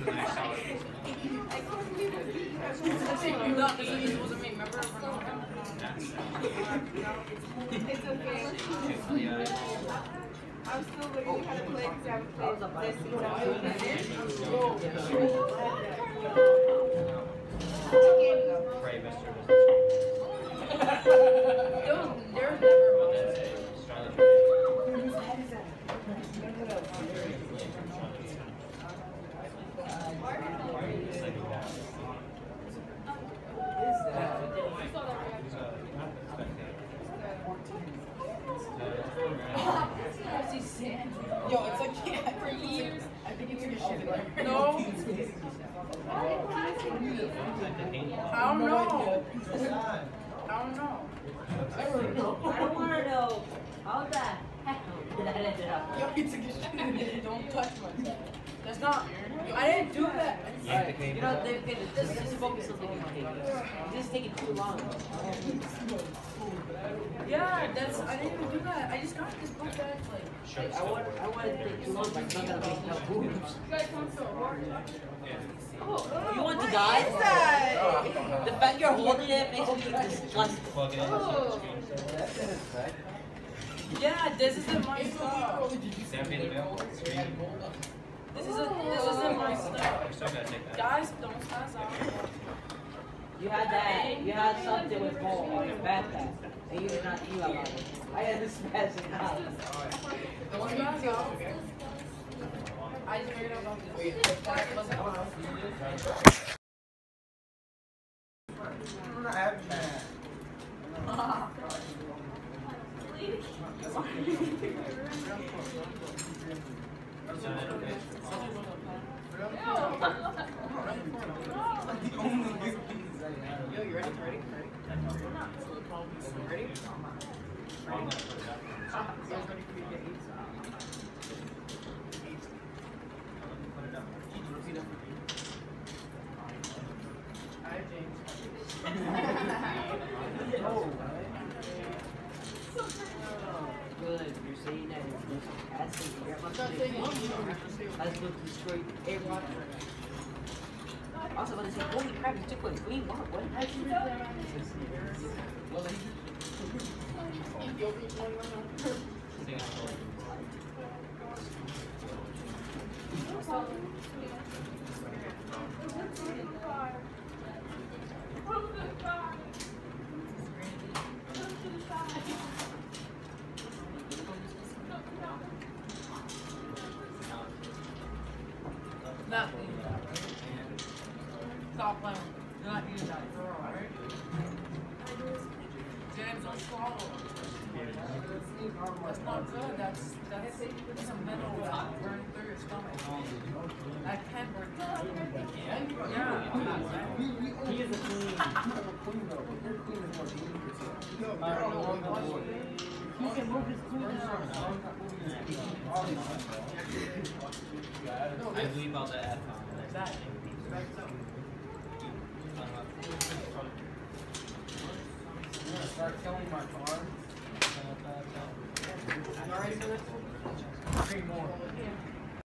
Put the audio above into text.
It's okay. I'm still learning how to play because I haven't played this since I was Pray, Mr. There's never much. Yo, it's like for years. I think he took a shit. No. I don't know. I don't know. I don't want to know how the heck that ended up. Yo, he took a shit. Don't touch my. That's not. I didn't do that. Alright, you know, this is focus on taking this is taking too long. Yeah, that's. I didn't even do that. I just got this book back like. I wanted to take too long, but it's not gonna make no moves. You want to die? The fact you're holding it makes me disgusted. Yeah, this isn't my stuff. This isn't my stuff. Guys, don't pass out. You had something with Paul on your backpack, and you did not eat about it. I had this passing out. Don't pass out. I just figured out about this. That wasn't allowed. Yo, you ready? Ready? Ready? Good, you're saying that that's going to destroy everyone. Also, when they say, holy crap, you took what? Green what? What? Nothing. Stop playing. You're not using that for all, alright? James, don't swallow. That's not good. That's a mineral that burns through your stomach. That can burn through your stomach. Yeah. He is a queen. He can move his queen down. I believe all the F on that. I'm gonna start killing my car. You ready for this? 3 more.